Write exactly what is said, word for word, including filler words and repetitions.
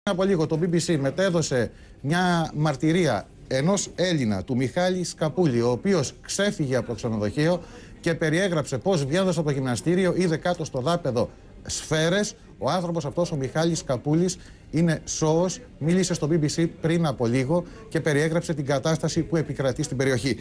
Από λίγο το μπι μπι σι μετέδωσε μια μαρτυρία ενός Έλληνα, του Μιχάλη Σκαπούλη, ο οποίος ξέφυγε από το ξενοδοχείο και περιέγραψε πώς βγαίνοντας από το γυμναστήριο είδε κάτω στο δάπεδο σφαίρες. Ο άνθρωπος αυτός, ο Μιχάλης Σκαπούλης, είναι σώος, μίλησε στο μπι μπι σι πριν από λίγο και περιέγραψε την κατάσταση που επικρατεί στην περιοχή.